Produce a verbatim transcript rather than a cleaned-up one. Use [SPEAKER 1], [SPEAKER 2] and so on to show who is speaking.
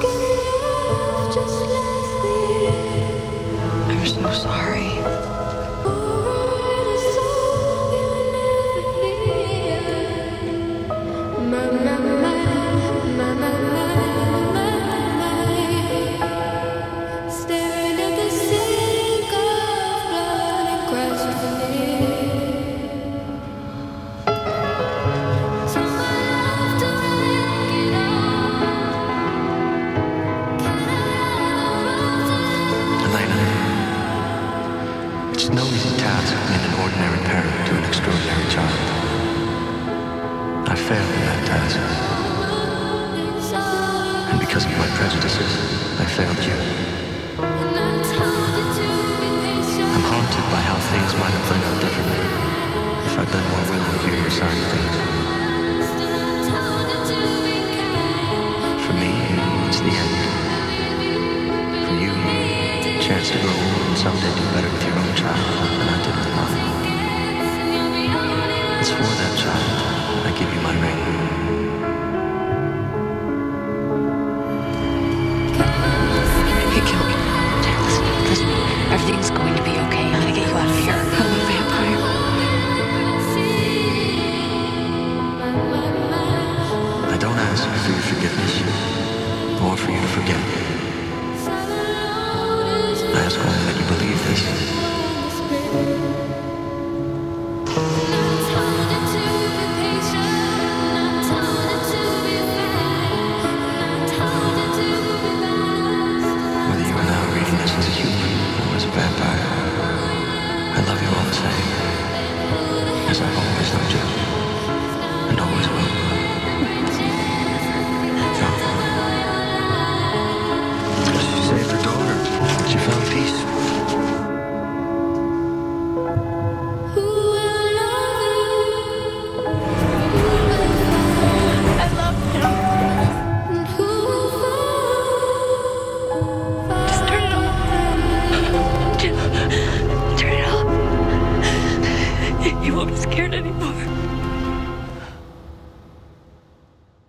[SPEAKER 1] I'm so sorry.
[SPEAKER 2] It's no easy task being an ordinary parent to an extraordinary child. I failed in that task. And because of my prejudices, I failed you. I'm haunted by how things might have turned out differently if I'd been more willing to hear your side of things. For me, it's the end. For you, a chance to grow old and someday do better with your own child than I did with mine. It's for that child I give you my ring.